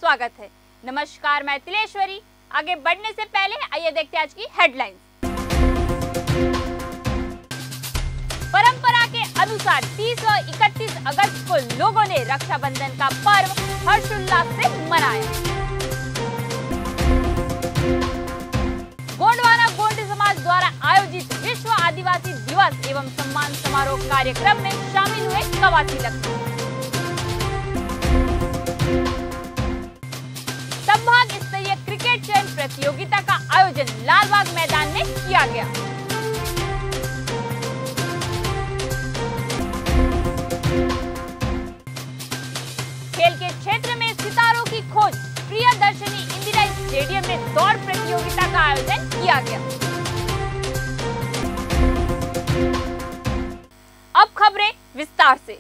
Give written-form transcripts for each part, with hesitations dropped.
स्वागत है। नमस्कार, मैं तिलेश्वरी। आगे बढ़ने से पहले आइए देखते हैं आज की हेडलाइंस। परंपरा के अनुसार 30 और 31 अगस्त को लोगों ने रक्षाबंधन का पर्व हर्षोल्लास से मनाया। गोंडवाना गोंड समाज द्वारा आयोजित विश्व आदिवासी दिवस एवं सम्मान समारोह कार्यक्रम में शामिल हुए कवासी लखमा। संभाग स्तरीय क्रिकेट चयन प्रतियोगिता का आयोजन लालबाग मैदान में किया गया। खेल के क्षेत्र में सितारों की खोज, प्रियदर्शनी इंदिरा स्टेडियम में दौड़ प्रतियोगिता का आयोजन किया गया। अब खबरें विस्तार से।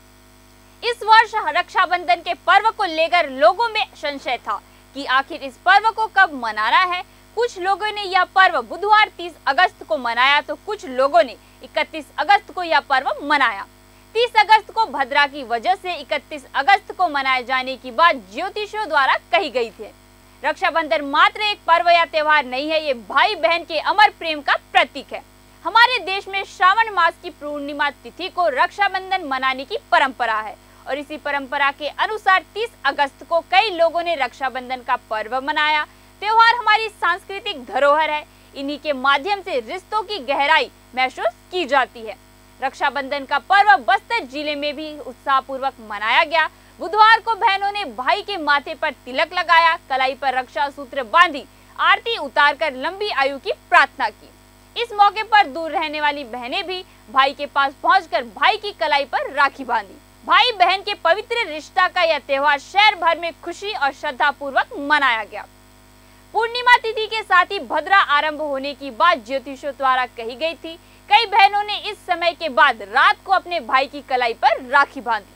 इस वर्ष रक्षाबंधन के पर्व को लेकर लोगों में संशय था कि आखिर इस पर्व को कब मनाना है। कुछ लोगों ने यह पर्व बुधवार 30 अगस्त को मनाया तो कुछ लोगों ने 31 अगस्त को यह पर्व मनाया। 30 अगस्त को भद्रा की वजह से 31 अगस्त को मनाए जाने की बात ज्योतिषियों द्वारा कही गई थी। रक्षाबंधन मात्र एक पर्व या त्योहार नहीं है, ये भाई बहन के अमर प्रेम का प्रतीक है। हमारे देश में श्रावण मास की पूर्णिमा तिथि को रक्षाबंधन मनाने की परंपरा है और इसी परंपरा के अनुसार 30 अगस्त को कई लोगों ने रक्षाबंधन का पर्व मनाया। त्योहार हमारी सांस्कृतिक धरोहर है, इन्हीं के माध्यम से रिश्तों की गहराई महसूस की जाती है। रक्षाबंधन का पर्व बस्तर जिले में भी उत्साहपूर्वक मनाया गया। बुधवार को बहनों ने भाई के माथे पर तिलक लगाया, कलाई पर रक्षा सूत्र बांधी, आरती उतारकर लंबी आयु की प्रार्थना की। इस मौके पर दूर रहने वाली बहनें भी भाई के पास पहुंचकर भाई की कलाई पर राखी बांधी। भाई बहन के पवित्र रिश्ता का यह त्योहार शहर भर में खुशी और श्रद्धा पूर्वक मनाया गया। पूर्णिमा तिथि के साथ ही भद्रा आरंभ होने की बात ज्योतिषियों द्वारा कही गई थी। कई बहनों ने इस समय के बाद रात को अपने भाई की कलाई पर राखी बांधी।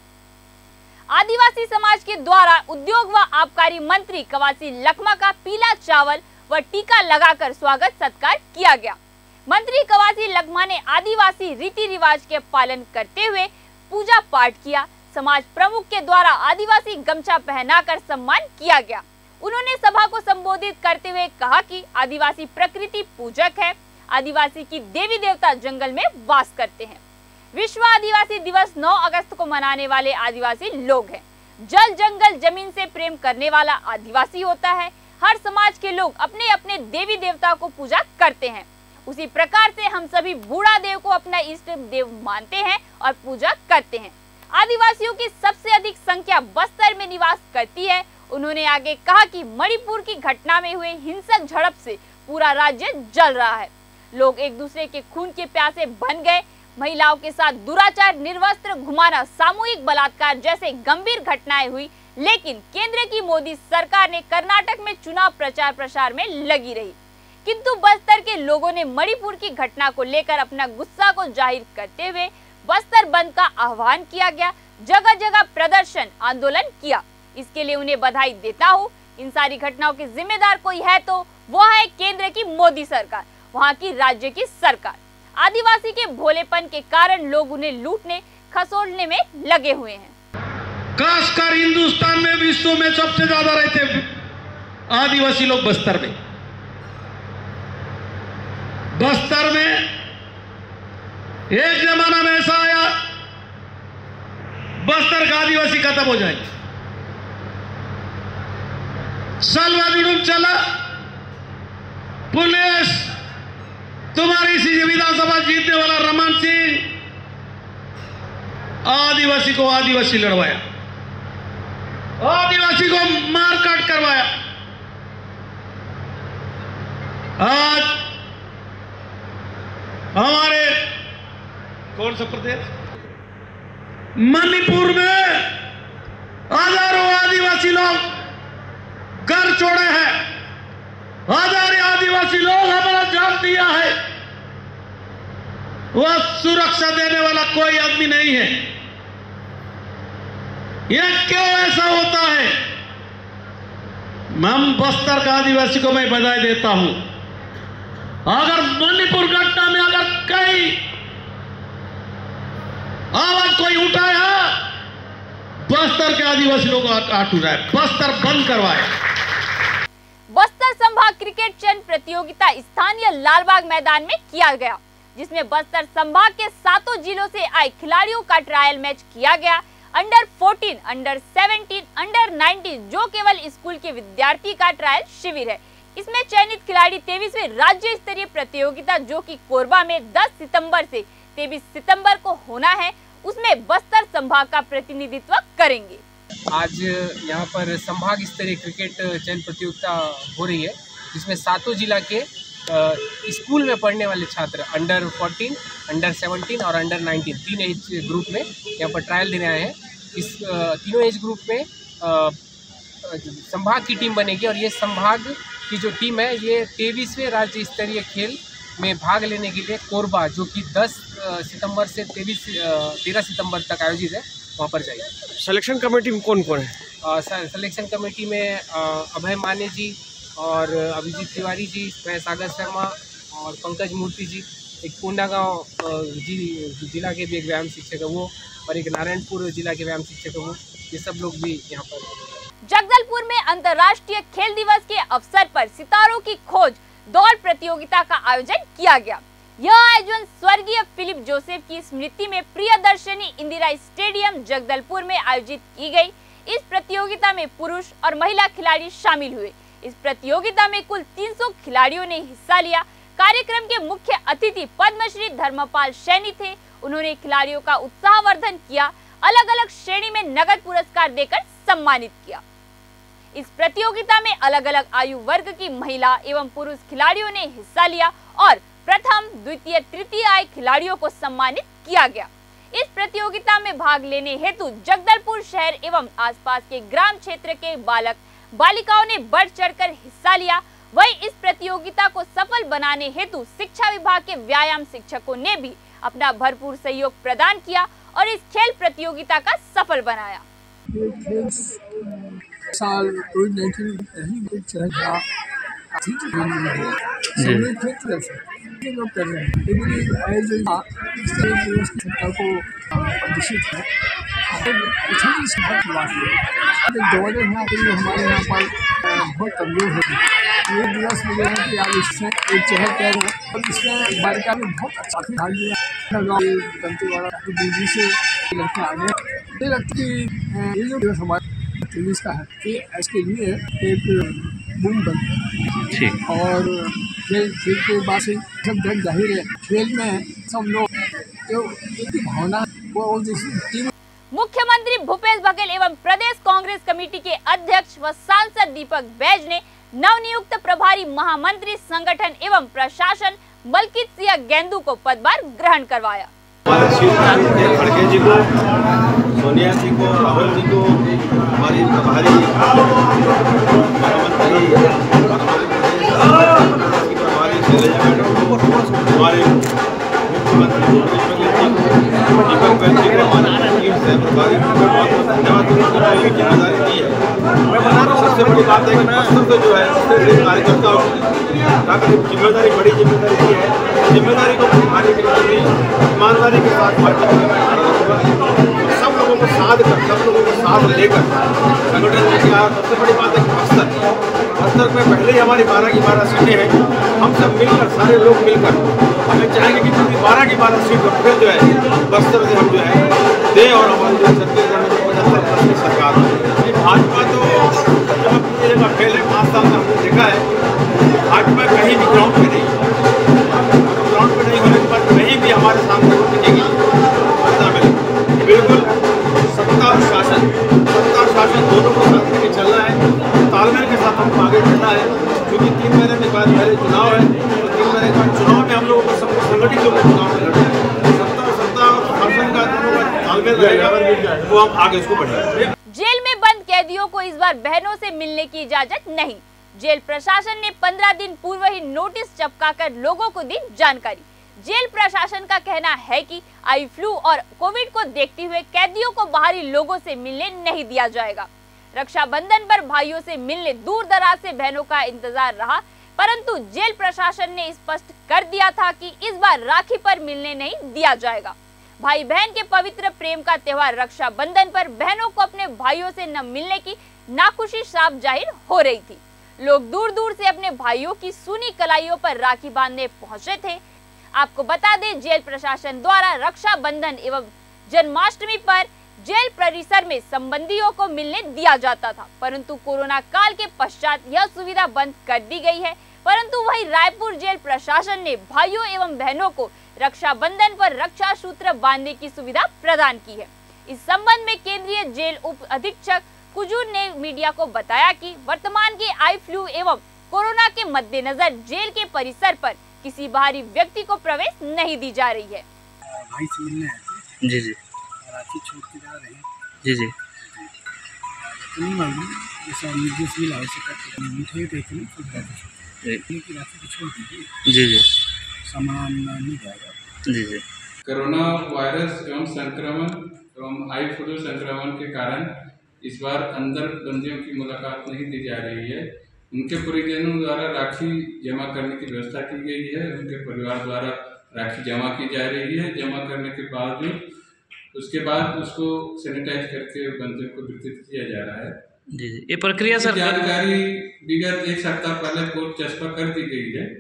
आदिवासी समाज के द्वारा उद्योग व आबकारी मंत्री कवासी लखमा का पीला चावल व टीका लगाकर स्वागत सत्कार किया गया। मंत्री कवासी लखमा ने आदिवासी रीति रिवाज के पालन करते हुए पूजा पाठ किया। समाज प्रमुख के द्वारा आदिवासी गमछा पहनाकर सम्मान किया गया। उन्होंने सभा को संबोधित करते हुए कहा कि आदिवासी प्रकृति पूजक है। आदिवासी की देवी देवता जंगल में वास करते हैं। विश्व आदिवासी दिवस 9 अगस्त को मनाने वाले आदिवासी लोग हैं। जल जंगल जमीन से प्रेम करने वाला आदिवासी होता है। हर समाज के लोग अपने अपने देवी देवता को पूजा करते हैं। उसी प्रकार से हम सभी बूढ़ा देव को अपना इष्ट देव मानते हैं और पूजा करते हैं। आदिवासियों की सबसे अधिक संख्या बस्तर में निवास करती है। उन्होंने आगे कहा कि मणिपुर की घटना में हुए हिंसक झड़प से पूरा राज्य जल रहा है। लोग एक दूसरे के खून के प्यासे बन गए। महिलाओं के साथ दुराचार, निर्वस्त्र घुमाना, सामूहिक बलात्कार जैसे गंभीर घटनाएं हुई, लेकिन केंद्र की मोदी सरकार ने कर्नाटक में चुनाव प्रचार प्रसार में लगी रही। किंतु बस्तर के लोगों ने मणिपुर की घटना को लेकर अपना गुस्सा को जाहिर करते हुए बस्तर बंद का आह्वान किया गया। जगह जगह प्रदर्शन, आंदोलन किया। इसके लिए उन्हें बधाई देता हूँ। इन सारी घटनाओं के जिम्मेदार कोई है तो वो है केंद्र की मोदी सरकार, वहाँ की राज्य की सरकार। आदिवासी के भोलेपन के कारण लोग उन्हें लूटने खसोड़ने में लगे हुए हैं। खासकर हिंदुस्तान में, विश्व में सबसे ज्यादा रहते आदिवासी लोग बस्तर में। बस्तर में एक जमाना में ऐसा आया, बस्तर का आदिवासी खत्म हो जाए। सालवा जुड़ूम चला, पुलिस तुम्हारी इसी विधानसभा जीतने वाला रमन सिंह आदिवासी को आदिवासी लड़वाया, आदिवासी को मारकाट करवाया। आज हमारे कौन सा प्रदेश, मणिपुर में हजारों आदिवासी लोग घर छोड़े हैं। हजारों आदिवासी लोग हमारा जान दिया है। वह सुरक्षा देने वाला कोई आदमी नहीं है। यह क्यों ऐसा होता है? हम बस्तर का आदिवासी को मैं बधाई देता हूं। अगर मणिपुर घटना में अगर कई आवाज कोई उठाया, बस्तर के आदिवासी लोग आठ है, बस्तर बंद करवाए। बस्तर संभाग क्रिकेट चयन प्रतियोगिता स्थानीय लालबाग मैदान में किया गया, जिसमें बस्तर संभाग के 7 जिलों से आए खिलाड़ियों का ट्रायल मैच किया गया। अंडर 14, अंडर 17, अंडर 19 जो केवल स्कूल के विद्यार्थी का ट्रायल शिविर है। इसमें चयनित खिलाड़ी 23वीं राज्य स्तरीय प्रतियोगिता जो कि कोरबा में 10 सितंबर से 23 सितंबर को होना है, उसमें बस्तर संभाग का प्रतिनिधित्व करेंगे। आज यहाँ पर संभाग स्तरीय क्रिकेट चयन प्रतियोगिता हो रही है, जिसमें 7 जिला के स्कूल में पढ़ने वाले छात्र अंडर 14, अंडर 17 और अंडर 19 3 एज ग्रुप में यहाँ पर ट्रायल देने आए हैं। इस तीनों एज ग्रुप में संभाग की टीम बनेगी और ये संभाग की जो टीम है ये 23वें राज्य स्तरीय खेल में भाग लेने के लिए कोरबा, जो कि 10 सितंबर से 13 सितंबर तक आयोजित है, वहाँ पर जाएगी। सिलेक्शन कमेटी में कौन कौन है? सिलेक्शन कमेटी में अभय माने जी और अभिजीत तिवारी जी, सागर शर्मा और पंकज मूर्ति जी, एक कोंडागांव जिला के भी एक व्यायाम शिक्षक है वो, और एक नारायणपुर जिला के व्यायाम शिक्षक है वो, ये सब लोग भी यहाँ पर। जगदलपुर में अंतर्राष्ट्रीय खेल दिवस के अवसर पर सितारों की खोज दौड़ प्रतियोगिता का आयोजन किया गया। यह आयोजन स्वर्गीय फिलिप जोसेफ की स्मृति में प्रियदर्शनी इंदिरा स्टेडियम जगदलपुर में आयोजित की गई। इस प्रतियोगिता में पुरुष और महिला खिलाड़ी शामिल हुए। इस प्रतियोगिता में कुल 300 खिलाड़ियों ने हिस्सा लिया। कार्यक्रम के मुख्य अतिथि पद्मश्री धर्मपाल सैनी थे। उन्होंने खिलाड़ियों का उत्साहवर्धन किया, अलग अलग श्रेणी में नगद पुरस्कार देकर सम्मानित किया। इस प्रतियोगिता में अलग अलग आयु वर्ग की महिला एवं पुरुष खिलाड़ियों ने हिस्सा लिया और प्रथम, द्वितीय, तृतीय आए खिलाड़ियों को सम्मानित किया गया। इस प्रतियोगिता में भाग लेने हेतु जगदलपुर शहर एवं आसपास के ग्राम क्षेत्र के बालक बालिकाओं ने बढ़ चढ़कर हिस्सा लिया। वहीं इस प्रतियोगिता को सफल बनाने हेतु शिक्षा विभाग के व्यायाम शिक्षकों ने भी अपना भरपूर सहयोग प्रदान किया और इस खेल प्रतियोगिता का सफल बनाया। साल कोविड-19 एक तरह का लोग कर रहे हैं, लेकिन आयोजन को प्रदर्शित है हमारे यहाँ पर बहुत कमजोर होती है। ये दिवस मुझे है कि आज इसमें एक चहल पहल है और इसमें बालिका में बहुत अच्छा भाग लिया। दंतेवाड़ा दूरी से लड़कियाँ आ गए। मुझे लगता है कि ये जो दिवस हमारे टेनिस का है ये इसके लिए एक बूम बन और खेल के बाद से सब जग जाहिर है, खेल में सब लोग जो एक भावना वो टीम। मुख्यमंत्री भूपेश बघेल एवं प्रदेश कांग्रेस कमेटी के अध्यक्ष व सांसद दीपक बैज ने नवनियुक्त प्रभारी महामंत्री संगठन एवं प्रशासन मलकित सिंह गेंदू को पदभार ग्रहण करवाया। खड़गे जी को, सोनिया जी को, राहुल जी को, हमारी प्रभारी हमारे मुख्यमंत्री दीपक बैज जी को हमारे टीम से प्रभारी बहुत धन्यवाद जिम्मेदारी दी है। सबसे बड़ी बात है कि बस्तर को जो है कार्यकर्ताओं की जिम्मेदारी, बड़ी जिम्मेदारी दी है। जिम्मेदारी को निभाने के लिए ईमानदारी के साथ सब लोगों को साथ लेकर संगठन में किया। सबसे बड़ी बात है बस्तर में पहले ही हमारी 12 की 12 सीटें हैं। हम सब मिलकर, सारे लोग मिलकर हमें चाहेंगे कि पूरी 12 की 12 सीट पर फिर जो है बस्तर से हम जो है दें और हमारी जो छत्तीसगढ़ में 75% की सरकार है। भाजपा तो जब पूरी जगह फेल है, 5 साल में हमने देखा है भाजपा कहीं भी ग्राउंड पे नहीं होने के बाद कहीं भी हमारे सामने वो टिकेगी बिल्कुल। सत्ता और शासन दोनों को साथ लेके चलना है, तालमेल के साथ हमको आगे बढ़ना है, क्योंकि 3 महीने के बाद पहले चुनाव है। 3 महीने के बाद चुनाव में हम लोगों को सबको संगठित होकर चुनाव में लड़ना है। सत्ता और शासन का दोनों का तालमेल रहेगा, वो हम आगे इसको बढ़ाएंगे। जेल में बंद कैदियों को इस बार बहनों से मिलने की इजाजत नहीं। जेल प्रशासन ने 15 दिन पूर्व ही नोटिस चिपकाकर लोगों को दी जानकारी। जेल प्रशासन का कहना है कि आई फ्लू और कोविड को देखते हुए कैदियों को बाहरी लोगों से मिलने नहीं दिया जाएगा। रक्षाबंधन पर भाइयों से मिलने दूर दराज से बहनों का इंतजार रहा, परंतु जेल प्रशासन ने स्पष्ट कर दिया था कि इस बार राखी पर मिलने नहीं दिया जाएगा। भाई बहन के पवित्र प्रेम का त्योहार रक्षाबंधन पर बहनों को अपने भाइयों से न मिलने की नाखुशी साफ जाहिर हो रही थी। लोग दूर दूर से अपने भाइयों की सूनी कलाइयों पर राखी बांधने पहुंचे थे। आपको बता दें, जेल प्रशासन द्वारा रक्षाबंधन एवं जन्माष्टमी पर जेल परिसर में संबंधियों को मिलने दिया जाता था, परंतु कोरोना काल के पश्चात यह सुविधा बंद कर दी गई है। परंतु वही रायपुर जेल प्रशासन ने भाइयों एवं बहनों को रक्षाबंधन पर रक्षा सूत्र बांधने की सुविधा प्रदान की है। इस संबंध में केंद्रीय जेल उप अधीक्षक कुजूर ने मीडिया को बताया कि वर्तमान के आई फ्लू एवं कोरोना के मद्देनजर जेल के परिसर पर किसी बाहरी व्यक्ति को प्रवेश नहीं दी जा रही है। भाई से मिलने आए थे। जी जी। राखी छोड़ के जा रहे हैं। जी जी। नहीं मालूम जैसा निर्देश मिला वैसे मिठाई पे इतनी की राखी को छोड़ दीजिए। जी जी। सामान नहीं जाएगा। जी जी। कोरोना वायरस एवं संक्रमण एवं आई फ्लू संक्रमण के कारण इस बार अंदर बंदियों की मुलाकात नहीं दी जा रही है। उनके परिजनों द्वारा राखी जमा करने की व्यवस्था की गई है। उनके परिवार द्वारा राखी जमा की जा रही है। जमा करने के बावजूद उसके बाद उसको सैनिटाइज करके बंदियों को वितरित किया जा रहा है। जी जी। ये प्रक्रिया सर जानकारी विगत एक सप्ताह पहले कोर्ट चस्पा कर दी गई है।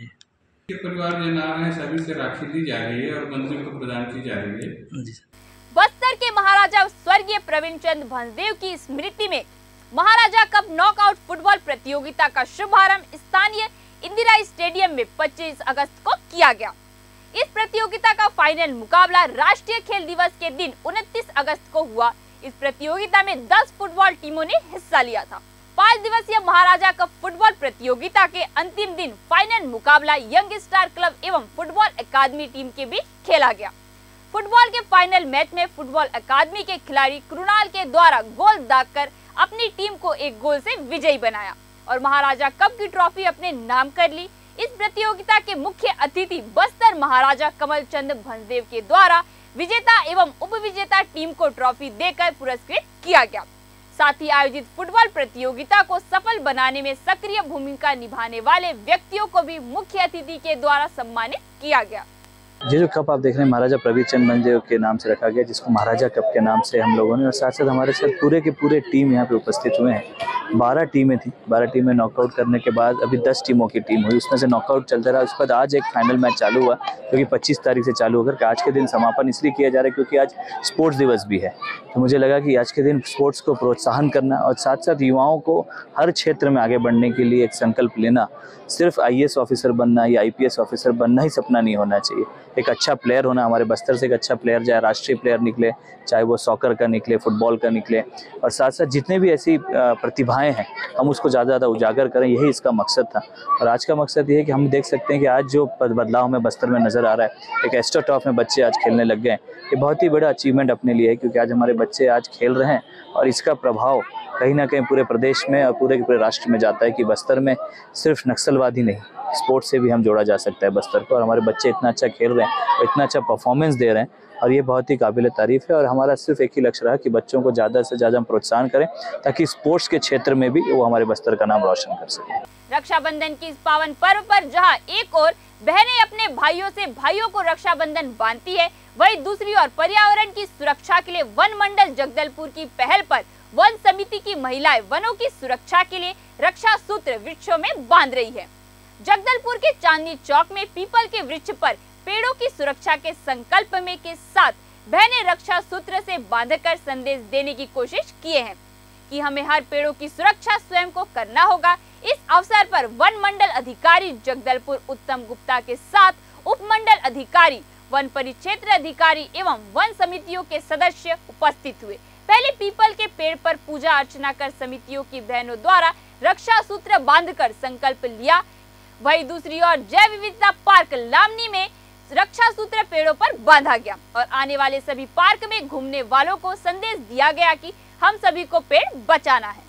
के परिवार जन आ रहे हैं, सभी से राखी ली जा रही है और बंदियों को प्रदान की जा रही है। जी। बस्तर के महाराजा स्वर्गीय प्रवीण चंद भंजदेव की स्मृति में महाराजा कप नॉकआउट फुटबॉल प्रतियोगिता का शुभारंभ स्थानीय इंदिरा स्टेडियम में 25 अगस्त को किया गया। इस प्रतियोगिता का फाइनल मुकाबला राष्ट्रीय खेल दिवस के दिन 29 अगस्त को हुआ। इस प्रतियोगिता में 10 फुटबॉल टीमों ने हिस्सा लिया था। 5 दिवसीय महाराजा कप फुटबॉल प्रतियोगिता के अंतिम दिन फाइनल मुकाबला यंग स्टार क्लब एवं फुटबॉल अकादमी टीम के बीच खेला गया। फुटबॉल के फाइनल मैच में फुटबॉल अकादमी के खिलाड़ी कृणाल के द्वारा गोल दागकर अपनी टीम को एक गोल से विजयी बनाया और महाराजा कप की ट्रॉफी अपने नाम कर ली। इस प्रतियोगिता के मुख्य अतिथि बस्तर महाराजा कमल चंद भंजदेव के द्वारा विजेता एवं उपविजेता टीम को ट्रॉफी देकर पुरस्कृत किया गया। साथ ही आयोजित फुटबॉल प्रतियोगिता को सफल बनाने में सक्रिय भूमिका निभाने वाले व्यक्तियों को भी मुख्य अतिथि के द्वारा सम्मानित किया गया। ये जो कप आप देख रहे हैं महाराजा प्रवीण चंद भंजदेव के नाम से रखा गया, जिसको महाराजा कप के नाम से हम लोगों ने, और साथ साथ हमारे साथ पूरे के पूरे टीम यहाँ पे उपस्थित हुए हैं। 12 टीमें थी। 12 टीमें नॉकआउट करने के बाद अभी 10 टीमों की टीम हुई, उसमें से नॉकआउट चलता रहा। उसके बाद आज एक फाइनल मैच चालू हुआ जो कि 25 तारीख से चालू होकर आज के दिन समापन इसलिए किया जा रहा है क्योंकि आज स्पोर्ट्स दिवस भी है। तो मुझे लगा कि आज के दिन स्पोर्ट्स को प्रोत्साहन करना और साथ साथ युवाओं को हर क्षेत्र में आगे बढ़ने के लिए एक संकल्प लेना। सिर्फ IAS ऑफिसर बनना या IPS ऑफिसर बनना ही सपना नहीं होना चाहिए। एक अच्छा प्लेयर होना, हमारे बस्तर से एक अच्छा प्लेयर, चाहे राष्ट्रीय प्लेयर निकले, चाहे वो सॉकर का निकले, फुटबॉल का निकले, और साथ साथ जितने भी ऐसी प्रतिभाएं हैं हम उसको ज़्यादा उजागर करें, यही इसका मकसद था। और आज का मकसद ये है कि हम देख सकते हैं कि आज जो बदलाव हमें बस्तर में नज़र आ रहा है, एक एस्ट्रोटर्फ में बच्चे आज खेलने लग गए, ये बहुत ही बड़ा अचीवमेंट अपने लिए है क्योंकि आज हमारे बच्चे आज खेल रहे हैं और इसका प्रभाव कहीं ना कहीं पूरे प्रदेश में और पूरे के पूरे राष्ट्र में जाता है कि बस्तर में सिर्फ नक्सलवादी नहीं, स्पोर्ट्स से भी हम जोड़ा जा सकता है बस्तर को। और हमारे बच्चे इतना अच्छा खेल रहे हैं और इतना अच्छा परफॉर्मेंस दे रहे हैं और ये बहुत ही काबिल तारीफ है। और हमारा सिर्फ एक ही लक्ष्य रहा कि बच्चों को ज़्यादा से ज़्यादा हम प्रोत्साहन करें ताकि स्पोर्ट्स के क्षेत्र में भी वो हमारे बस्तर का नाम रोशन कर सकें। रक्षाबंधन की इस पावन पर्व पर जहां एक ओर बहनें अपने भाइयों से भाइयों को रक्षाबंधन बांधती है, वहीं दूसरी ओर पर्यावरण की सुरक्षा के लिए वन मंडल जगदलपुर की पहल पर वन समिति की महिलाएं वनों की सुरक्षा के लिए रक्षा सूत्र वृक्षों में बांध रही है। जगदलपुर के चांदनी चौक में पीपल के वृक्ष पर पेड़ों की सुरक्षा के संकल्प में के साथ बहनें रक्षा सूत्र से बांधकर संदेश देने की कोशिश किए हैं कि हमें हर पेड़ों की सुरक्षा स्वयं को करना होगा। इस अवसर पर वन मंडल अधिकारी जगदलपुर उत्तम गुप्ता के साथ उपमंडल अधिकारी, वन परिक्षेत्र अधिकारी एवं वन समितियों के सदस्य उपस्थित हुए। पहले पीपल के पेड़ पर पूजा अर्चना कर समितियों की बहनों द्वारा रक्षा सूत्र बांधकर संकल्प लिया। वहीं दूसरी ओर जैव विविधता पार्क लामनी में रक्षा सूत्र पेड़ों पर बांधा गया और आने वाले सभी पार्क में घूमने वालों को संदेश दिया गया कि हम सभी को पेड़ बचाना है।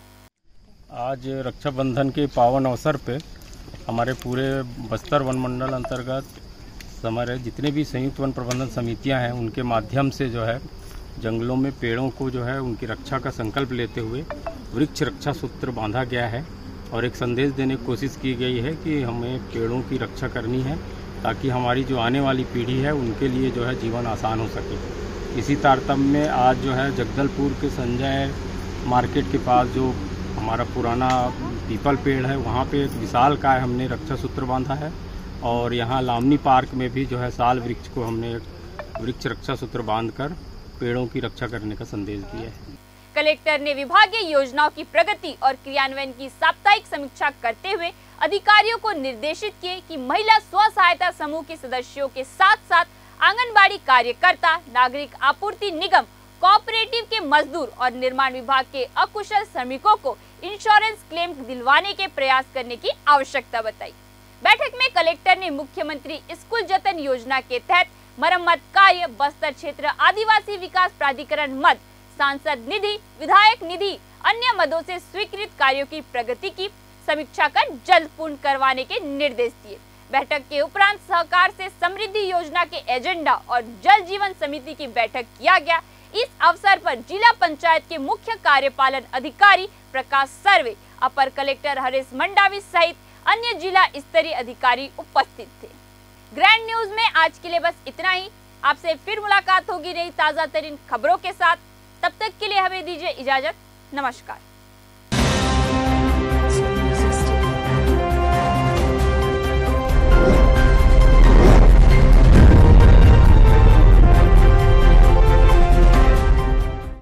आज रक्षाबंधन के पावन अवसर पे हमारे पूरे बस्तर वन मंडल अंतर्गत हमारे जितने भी संयुक्त वन प्रबंधन समितियां हैं उनके माध्यम से जो है जंगलों में पेड़ों को जो है उनकी रक्षा का संकल्प लेते हुए वृक्ष रक्षा सूत्र बांधा गया है और एक संदेश देने की कोशिश की गई है कि हमें पेड़ों की रक्षा करनी है ताकि हमारी जो आने वाली पीढ़ी है उनके लिए जो है जीवन आसान हो सके। इसी तारतम्य में आज जो है जगदलपुर के संजय मार्केट के पास जो हमारा पुराना पीपल पेड़ है वहाँ पे एक विशाल काय हमने रक्षा सूत्र बांधा है और यहाँ लामनी पार्क में भी जो है साल वृक्ष को हमने वृक्ष रक्षा सूत्र बांधकर पेड़ों की रक्षा करने का संदेश दिया है। कलेक्टर ने विभागीय योजनाओं की प्रगति और क्रियान्वयन की साप्ताहिक समीक्षा करते हुए अधिकारियों को निर्देशित किए कि महिला स्व सहायता समूह के सदस्यों के साथ साथ आंगनबाड़ी कार्यकर्ता, नागरिक आपूर्ति निगम, कोऑपरेटिव के मजदूर और निर्माण विभाग के अकुशल श्रमिकों को इंश्योरेंस क्लेम दिलवाने के प्रयास करने की आवश्यकता बताई। बैठक में कलेक्टर ने मुख्यमंत्री स्कूल जतन योजना के तहत मरम्मत कार्य, बस्तर क्षेत्र आदिवासी विकास प्राधिकरण मद, सांसद निधि, विधायक निधि, अन्य मदों से स्वीकृत कार्यों की प्रगति की समीक्षा कर जल्द पूर्ण करवाने के निर्देश दिए। बैठक के उपरांत सहकार से समृद्धि योजना के एजेंडा और जल जीवन समिति की बैठक किया गया। इस अवसर पर जिला पंचायत के मुख्य कार्यपालन अधिकारी प्रकाश सर्वे, अपर कलेक्टर हरीश मंडावी सहित अन्य जिला स्तरीय अधिकारी उपस्थित थे। ग्रैंड न्यूज में आज के लिए बस इतना ही। आपसे फिर मुलाकात होगी नई ताजा तरीन खबरों के साथ। तब तक के लिए हमें दीजिए इजाजत। नमस्कार।